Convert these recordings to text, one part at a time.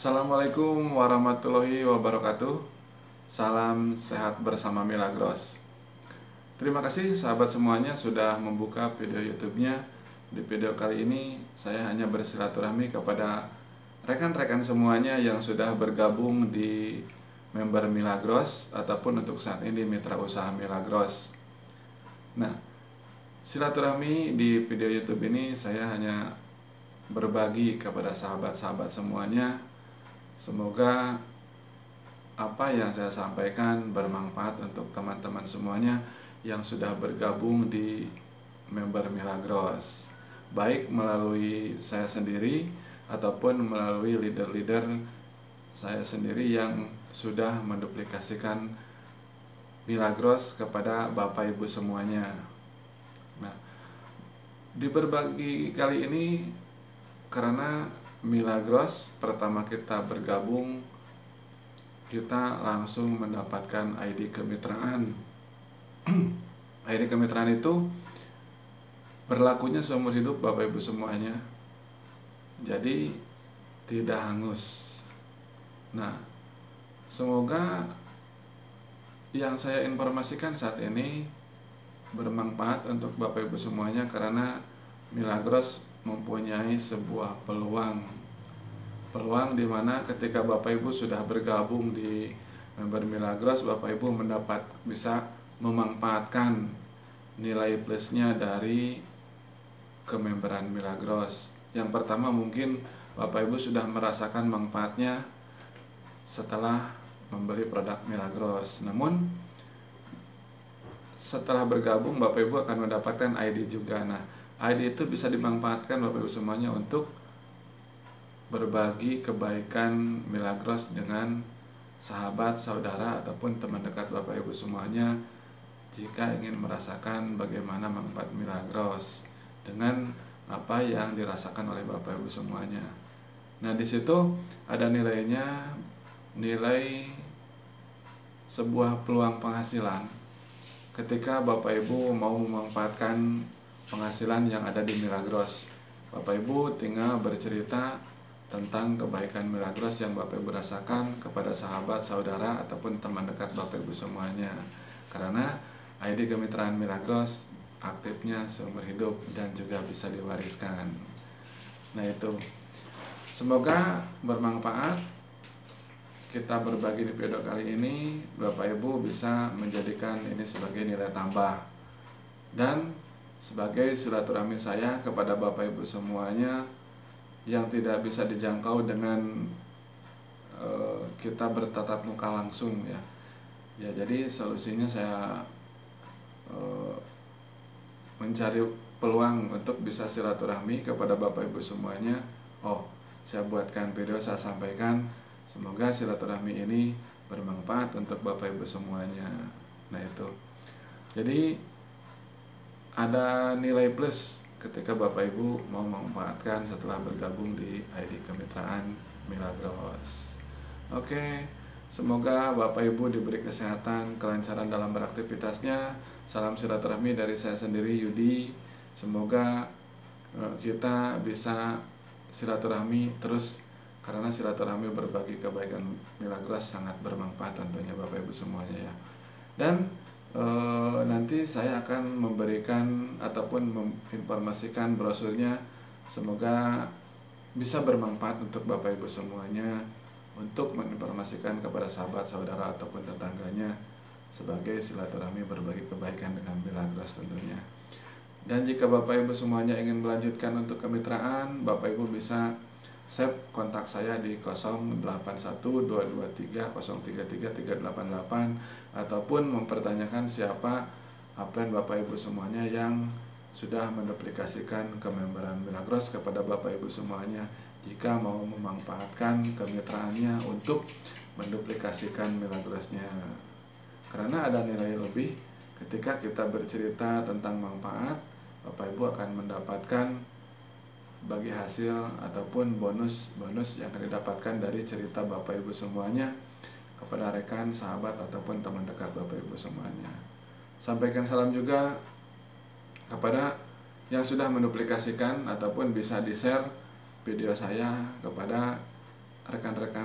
Assalamualaikum warahmatullahi wabarakatuh. Salam sehat bersama Milagros. Terima kasih sahabat semuanya sudah membuka video YouTube-nya. Di video kali ini saya hanya bersilaturahmi kepada rekan-rekan semuanya yang sudah bergabung di member Milagros ataupun untuk saat ini mitra usaha Milagros. Nah, silaturahmi di video YouTube ini saya hanya berbagi kepada sahabat-sahabat semuanya. Semoga apa yang saya sampaikan bermanfaat untuk teman-teman semuanya yang sudah bergabung di member Milagros, baik melalui saya sendiri ataupun melalui leader-leader saya sendiri yang sudah menduplikasikan Milagros kepada Bapak Ibu semuanya. Nah, di berbagi kali ini karena Milagros pertama kita bergabung, kita langsung mendapatkan ID kemitraan. ID kemitraan itu berlakunya seumur hidup Bapak Ibu semuanya, jadi tidak hangus. Nah, semoga yang saya informasikan saat ini bermanfaat untuk Bapak Ibu semuanya, karena Milagros mempunyai sebuah peluang di mana ketika Bapak Ibu sudah bergabung di member Milagros, Bapak Ibu bisa memanfaatkan nilai plusnya dari kememberan Milagros. Yang pertama, mungkin Bapak Ibu sudah merasakan manfaatnya setelah membeli produk Milagros. Namun setelah bergabung, Bapak Ibu akan mendapatkan ID juga. Nah, ID itu bisa dimanfaatkan Bapak Ibu semuanya untuk berbagi kebaikan Milagros dengan sahabat, saudara, ataupun teman dekat Bapak Ibu semuanya jika ingin merasakan bagaimana manfaat Milagros dengan apa yang dirasakan oleh Bapak Ibu semuanya. Nah, di situ ada nilainya, nilai sebuah peluang penghasilan ketika Bapak Ibu mau memanfaatkan penghasilan yang ada di Milagros. Bapak Ibu tinggal bercerita tentang kebaikan Milagros yang Bapak Ibu rasakan kepada sahabat, saudara, ataupun teman dekat Bapak Ibu semuanya. Karena ID kemitraan Milagros aktifnya seumur hidup dan juga bisa diwariskan. Nah, itu semoga bermanfaat. Kita berbagi di video kali ini, Bapak Ibu bisa menjadikan ini sebagai nilai tambah dan sebagai silaturahmi saya kepada Bapak Ibu semuanya yang tidak bisa dijangkau dengan kita bertatap muka langsung ya. Ya, jadi solusinya saya mencari peluang untuk bisa silaturahmi kepada Bapak Ibu semuanya. Saya buatkan video, saya sampaikan. Semoga silaturahmi ini bermanfaat untuk Bapak Ibu semuanya. Nah, itu. Jadi ada nilai plus ketika Bapak Ibu mau memanfaatkan setelah bergabung di ID kemitraan Milagros. Oke, semoga Bapak Ibu diberi kesehatan, kelancaran dalam beraktivitasnya. Salam silaturahmi dari saya sendiri, Yudi. Semoga kita bisa silaturahmi terus, karena silaturahmi berbagi kebaikan Milagros sangat bermanfaat tentunya Bapak Ibu semuanya ya. Dan nanti saya akan memberikan ataupun menginformasikan brosurnya. Semoga bisa bermanfaat untuk Bapak Ibu semuanya untuk menginformasikan kepada sahabat, saudara, ataupun tetangganya sebagai silaturahmi berbagi kebaikan dengan Milagros tentunya. Dan jika Bapak Ibu semuanya ingin melanjutkan untuk kemitraan, Bapak Ibu bisa save kontak saya di 081223033388 ataupun mempertanyakan siapa upline Bapak Ibu semuanya yang sudah menduplikasikan kememberan Milagros kepada Bapak Ibu semuanya jika mau memanfaatkan kemitraannya untuk menduplikasikan Milagrosnya. Karena ada nilai lebih ketika kita bercerita tentang manfaat, Bapak Ibu akan mendapatkan bagi hasil ataupun bonus yang akan didapatkan dari cerita Bapak Ibu semuanya kepada rekan, sahabat, ataupun teman dekat Bapak Ibu semuanya. Sampaikan salam juga kepada yang sudah menduplikasikan ataupun bisa di-share video saya kepada rekan-rekan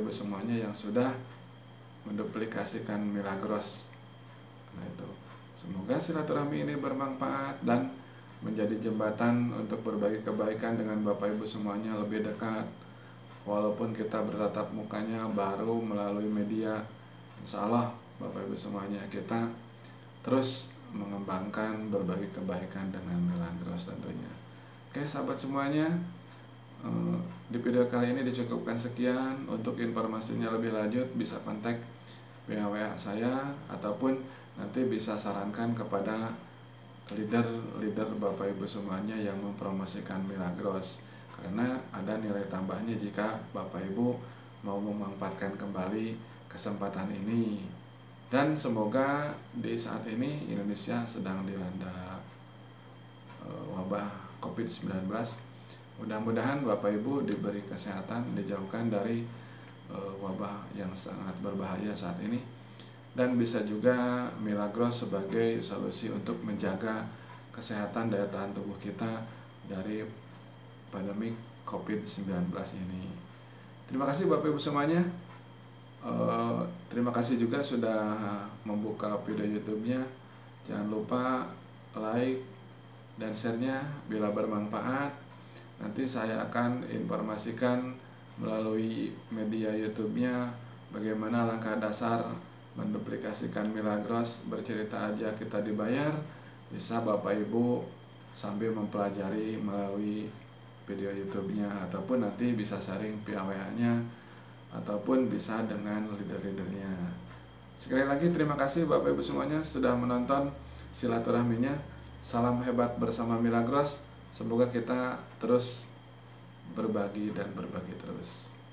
Ibu semuanya yang sudah menduplikasikan Milagros. Nah itu, semoga silaturahmi ini bermanfaat dan menjadi jembatan untuk berbagi kebaikan dengan Bapak Ibu semuanya lebih dekat. Walaupun kita bertatap mukanya baru melalui media, insya Allah Bapak Ibu semuanya kita terus mengembangkan berbagi kebaikan dengan Milagros tentunya. Oke sahabat semuanya, di video kali ini dicukupkan sekian. Untuk informasinya lebih lanjut bisa kontak WA saya ataupun nanti bisa sarankan kepada leader Bapak Ibu semuanya yang mempromosikan Milagros, karena ada nilai tambahnya jika Bapak Ibu mau memanfaatkan kembali kesempatan ini. Dan semoga di saat ini Indonesia sedang dilanda wabah COVID-19. Mudah-mudahan Bapak Ibu diberi kesehatan, dijauhkan dari wabah yang sangat berbahaya saat ini, dan bisa juga Milagros sebagai solusi untuk menjaga kesehatan daya tahan tubuh kita dari pandemi COVID-19 ini. Terima kasih Bapak Ibu semuanya. Terima kasih juga sudah membuka video YouTube-nya. Jangan lupa like dan share-nya bila bermanfaat. Nanti saya akan informasikan melalui media YouTube-nya bagaimana langkah dasar menduplikasikan Milagros. Bercerita aja kita dibayar. Bisa Bapak Ibu sambil mempelajari melalui video YouTube-nya, ataupun nanti bisa sharing via WA-nya, ataupun bisa dengan leader-leadernya. Sekali lagi terima kasih Bapak Ibu semuanya sudah menonton silaturahminya. Salam hebat bersama Milagros. Semoga kita terus berbagi dan berbagi terus.